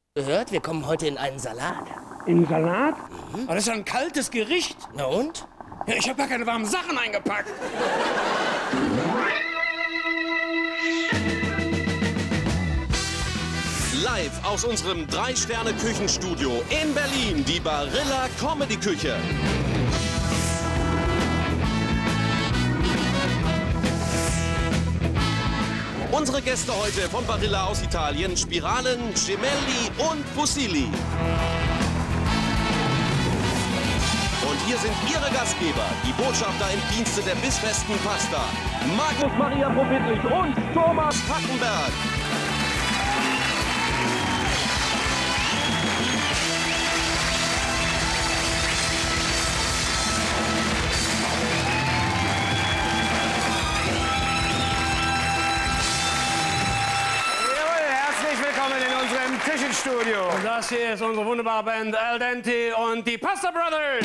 Gehört, wir kommen heute in einen Salat. In Salat? Aber das ist ja ein kaltes Gericht. Na und? Ja, ich habe gar keine warmen Sachen eingepackt. Live aus unserem 3-Sterne-Küchenstudio in Berlin, die Barilla Comedy Küche. Unsere Gäste heute von Barilla aus Italien: Spiralen, Gemelli und Fusilli. Und hier sind ihre Gastgeber, die Botschafter im Dienste der bissfesten Pasta: Markus Maria Profitlich und Thomas Packenberg. Küchenstudio. Und das hier ist unsere wunderbare Band Al Dente und die Pasta Brothers.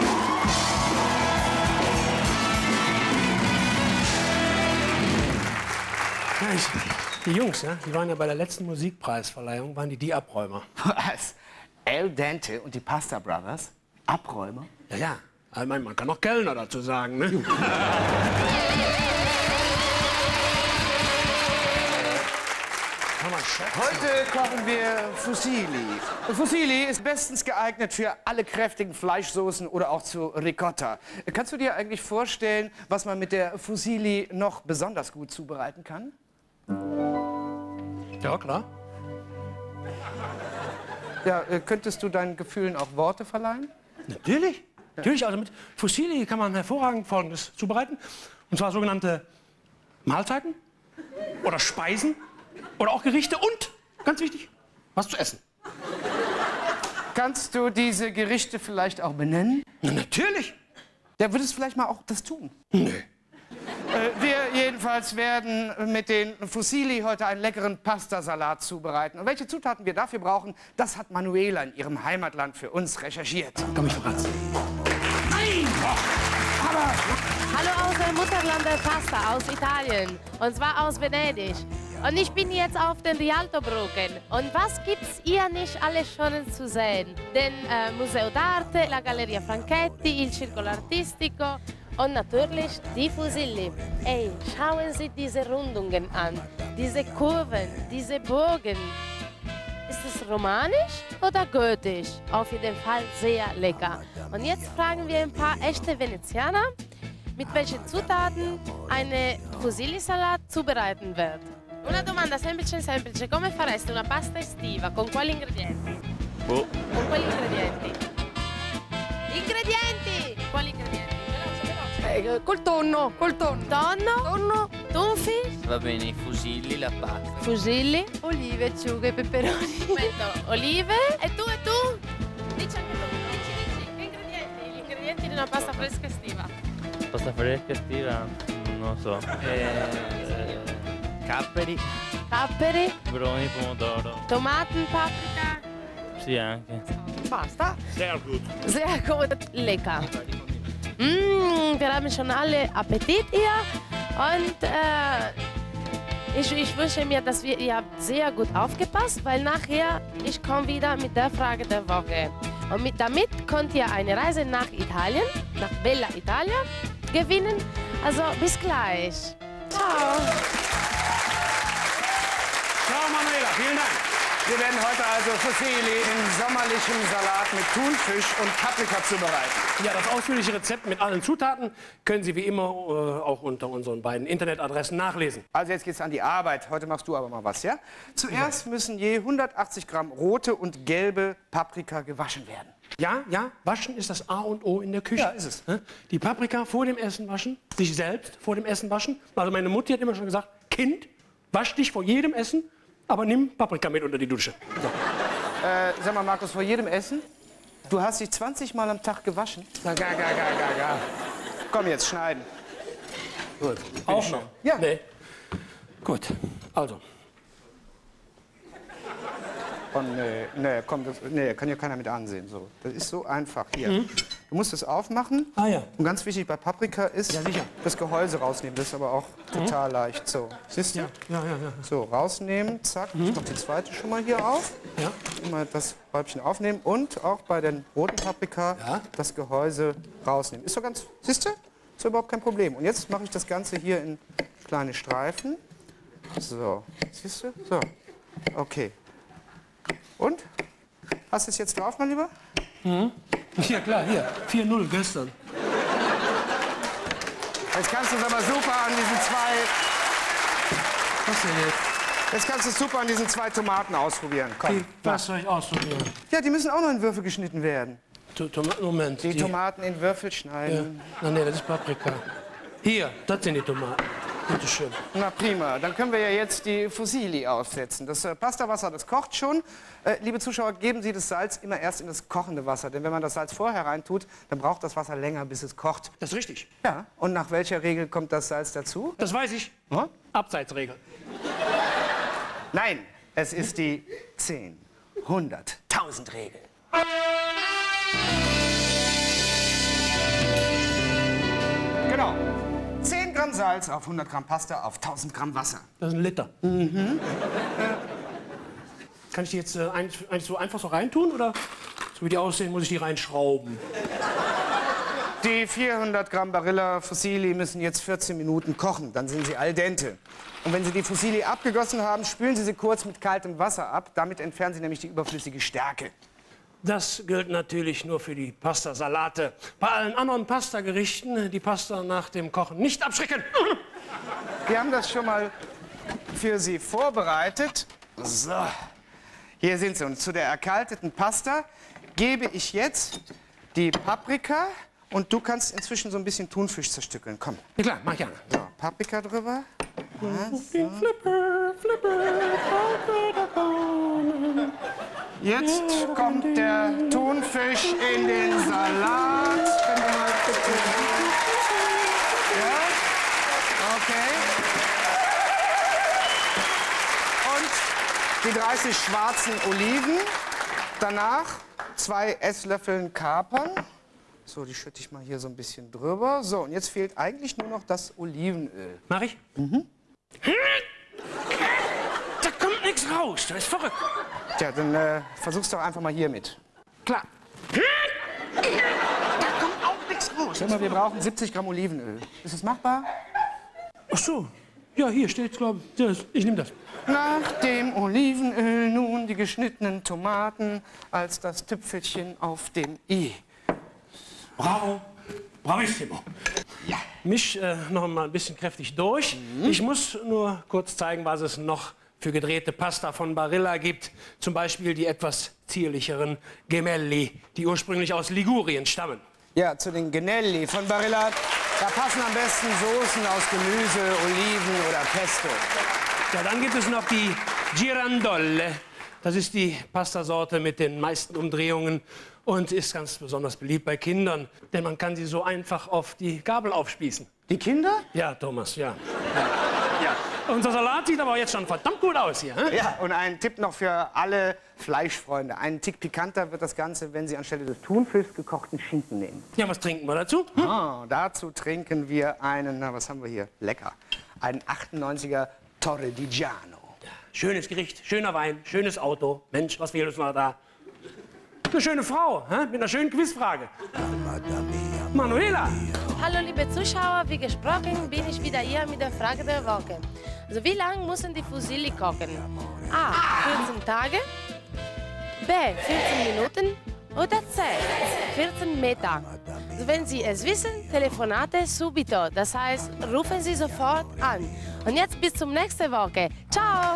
Die Jungs, ja, die waren ja bei der letzten Musikpreisverleihung, waren die Abräumer. Was? Al Dente und die Pasta Brothers? Abräumer? Ja, ja. Ich meine, man kann auch Kellner dazu sagen, ne? Heute kochen wir Fusilli. Fusilli ist bestens geeignet für alle kräftigen Fleischsoßen oder auch zu Ricotta. Kannst du dir eigentlich vorstellen, was man mit der Fusilli noch besonders gut zubereiten kann? Ja, klar. Ja, könntest du deinen Gefühlen auch Worte verleihen? Natürlich. Ja. Natürlich, also mit Fusilli kann man hervorragend Folgendes zubereiten. Und zwar sogenannte Mahlzeiten oder Speisen. Oder auch Gerichte und, ganz wichtig, was zu essen. Kannst du diese Gerichte vielleicht auch benennen? Na, natürlich. Ja, würdest du vielleicht mal auch das tun? Nee. Wir jedenfalls werden mit den Fusilli heute einen leckeren Pastasalat zubereiten. Und welche Zutaten wir dafür brauchen, das hat Manuela in ihrem Heimatland für uns recherchiert. Komm, ich verrat's. Nein! Aber... Hallo aus dem Mutterland der Pasta, aus Italien. Und zwar aus Venedig. Und ich bin jetzt auf den Rialtobrücken. Und was gibt's hier nicht alles schon zu sehen? Den Museo d'Arte, la Galleria Franchetti, il Circolo Artistico und natürlich die Fusilli. Ey, schauen Sie diese Rundungen an, diese Kurven, diese Bogen. Ist es romanisch oder gotisch? Auf jeden Fall sehr lecker. Und jetzt fragen wir ein paar echte Venezianer, mit welchen Zutaten eine Fusilli-Salat zubereiten wird. Una domanda semplice semplice, come faresti una pasta estiva? Con quali ingredienti? Boh. Con quali ingredienti? Ingredienti! Quali ingredienti? Veloce. Col tonno, col tonno. Tonno? Thunfisch? Va bene, i fusilli, la pasta. Fusilli? Olive, acciughe, peperoni. Aspetta, olive? E tu? Dici anche tu, dici, che ingredienti? Gli ingredienti di una pasta fresca estiva. Pasta fresca estiva? Non lo so. Capperi, Capperi? peperoni, pomodoro. Tomaten, Paprika? Sì, anche. Basta. Sehr gut. Sehr gut, lecker. Wir haben schon alle Appetit hier und ich wünsche mir, dass ihr habt sehr gut aufgepasst, weil nachher ich komme wieder mit der Frage der Woche. Und damit könnt ihr eine Reise nach Italien, nach Bella Italia, gewinnen. Also bis gleich. Ciao. Ciao Manuela, vielen Dank. Wir werden heute also Fusilli in sommerlichem Salat mit Thunfisch und Paprika zubereiten. Ja, das ausführliche Rezept mit allen Zutaten können Sie wie immer auch unter unseren beiden Internetadressen nachlesen. Also jetzt geht's an die Arbeit. Heute machst du aber mal was, ja? Zuerst müssen je 180 Gramm rote und gelbe Paprika gewaschen werden. Ja, ja, waschen ist das A und O in der Küche. Ja, ist es. Die Paprika vor dem Essen waschen, sich selbst vor dem Essen waschen. Also meine Mutti hat immer schon gesagt, Kind, wasch dich vor jedem Essen, aber nimm Paprika mit unter die Dusche. So. Sag mal, Markus, vor jedem Essen? Du hast dich 20 Mal am Tag gewaschen? Na, gar. Komm jetzt, schneiden. Gut. Auch noch? Ja. Nee. Gut, also. Oh, nee, komm, nee, kann ja keiner mit ansehen. So. Das ist so einfach. Hier. Du musst es aufmachen. Ah ja. Und ganz wichtig bei Paprika ist Ja, sicher. das Gehäuse rausnehmen. Das ist aber auch total leicht. So, siehst du? Ja. So, rausnehmen, zack. Ich mach die zweite schon mal hier auf. Ja. Immer das Häubchen aufnehmen und auch bei den roten Paprika das Gehäuse rausnehmen. Ist doch ganz, siehst du? Ist doch überhaupt kein Problem. Und jetzt mache ich das Ganze hier in kleine Streifen. So, siehst du? So, okay. Und? Hast du es jetzt drauf, mein Lieber? Ja klar, hier. 4-0 gestern. Jetzt kannst du es aber super an diesen zwei... Was denn jetzt? Jetzt kannst du es super an diesen zwei Tomaten ausprobieren. Komm. Was soll ich ausprobieren? Ja, die müssen auch noch in Würfel geschnitten werden. Moment. Die Tomaten in Würfel schneiden. Ja. Nee, das ist Paprika. Hier, das sind die Tomaten. Bitte schön. Na prima, dann können wir ja jetzt die Fusilli aufsetzen. Das Pastawasser, das kocht schon. Liebe Zuschauer, geben Sie das Salz immer erst in das kochende Wasser. Denn wenn man das Salz vorher reintut, dann braucht das Wasser länger, bis es kocht. Das ist richtig. Ja, und nach welcher Regel kommt das Salz dazu? Das weiß ich. Hm? Abseitsregel. Nein, es ist die 10, 100, 1000 Regel. Genau. 10 Gramm Salz auf 100 Gramm Pasta auf 1000 Gramm Wasser. Das ist ein Liter. Kann ich die jetzt eigentlich so einfach so reintun? Oder so wie die aussehen, muss ich die reinschrauben? Die 400 Gramm Barilla Fusilli müssen jetzt 14 Minuten kochen. Dann sind sie al dente. Und wenn Sie die Fusilli abgegossen haben, spülen Sie sie kurz mit kaltem Wasser ab. Damit entfernen Sie nämlich die überflüssige Stärke. Das gilt natürlich nur für die Pastasalate. Bei allen anderen Pastagerichten die Pasta nach dem Kochen nicht abschrecken. Wir haben das schon mal für Sie vorbereitet. So, hier sind sie. Und zu der erkalteten Pasta gebe ich jetzt die Paprika. Und du kannst inzwischen so ein bisschen Thunfisch zerstückeln. Komm. Ja klar, mach ich gerne. So, Paprika drüber. Jetzt kommt der Thunfisch in den Salat. Wenn du mal bitte... Ja? Okay. Und die 30 schwarzen Oliven. Danach 2 Esslöffeln Kapern. So, die schütte ich mal hier so ein bisschen drüber. So, und jetzt fehlt eigentlich nur noch das Olivenöl. Mach ich? Da kommt nichts raus, das ist verrückt. Tja, dann versuch's doch einfach mal hier mit. Klar. Da kommt auch nichts raus. Schau mal, wir brauchen 70 Gramm Olivenöl. Ist das machbar? Ach so. Ja, hier steht, glaube ich. Ich nehme das. Nach dem Olivenöl nun die geschnittenen Tomaten als das Tüpfelchen auf dem i. Bravo. Bravissimo. Ja. Misch noch mal ein bisschen kräftig durch. Ich muss nur kurz zeigen, was es noch für gedrehte Pasta von Barilla gibt. Zum Beispiel die etwas zierlicheren Gemelli, die ursprünglich aus Ligurien stammen. Ja, zu den Gnelli von Barilla, da passen am besten Soßen aus Gemüse, Oliven oder Pesto. Ja, dann gibt es noch die Girandolle. Das ist die Pastasorte mit den meisten Umdrehungen und ist ganz besonders beliebt bei Kindern, denn man kann sie so einfach auf die Gabel aufspießen. Die Kinder? Ja, Thomas, ja. Ja. Unser Salat sieht aber jetzt schon verdammt gut aus hier. Hä? Ja, und ein Tipp noch für alle Fleischfreunde. Einen Tick pikanter wird das Ganze, wenn Sie anstelle des Thunfischs gekochten Schinken nehmen. Ja, was trinken wir dazu? Dazu trinken wir einen, na, was haben wir hier? Lecker. Einen 98er Torredigiano. Schönes Gericht, schöner Wein, schönes Auto. Mensch, was fehlt uns noch da? Eine schöne Frau, hä? Mit einer schönen Quizfrage. Manuela! Hallo liebe Zuschauer, wie gesprochen bin ich wieder hier mit der Frage der Woche. Also wie lange müssen die Fusilli kochen? A. 14 Tage, B. 14 Minuten oder C. 14 Meter. Also wenn Sie es wissen, telefonate subito. Das heißt, rufen Sie sofort an. Und jetzt bis zum nächsten Woche. Ciao!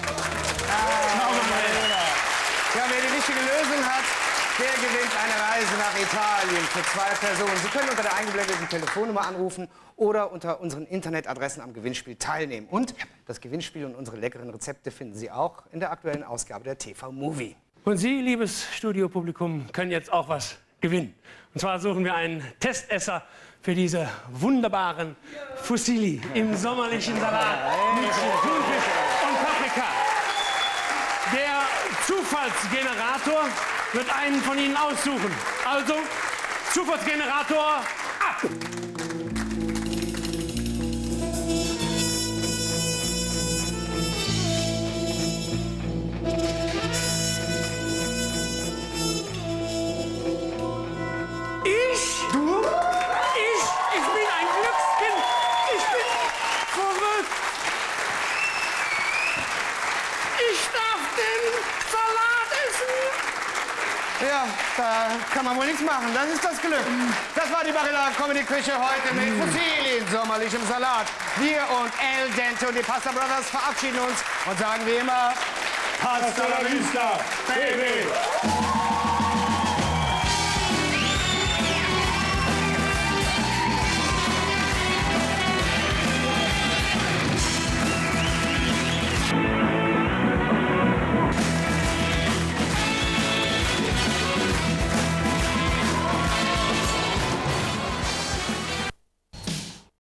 Ja, wer die richtige Lösung hat, der gewinnt eine Reise nach Italien für 2 Personen. Sie können unter der eingeblendeten Telefonnummer anrufen oder unter unseren Internetadressen am Gewinnspiel teilnehmen. Und das Gewinnspiel und unsere leckeren Rezepte finden Sie auch in der aktuellen Ausgabe der TV Movie. Und Sie, liebes Studiopublikum, können jetzt auch was gewinnen. Und zwar suchen wir einen Testesser für diese wunderbaren Fusilli im sommerlichen Salat mit Thunfisch und Paprika. Der Zufallsgenerator wird einen von Ihnen aussuchen. Also Zufallsgenerator ab! Ich bin ein Glückskind. Ich bin verrückt. Ich darf den Salat essen. Ja, da kann man wohl nichts machen. Das ist das Glück. Das war die Barilla Comedy Küche heute mit Fusilli, sommerlichem Salat. Wir und El Dente und die Pasta Brothers verabschieden uns und sagen wie immer: Hasta la vista, baby!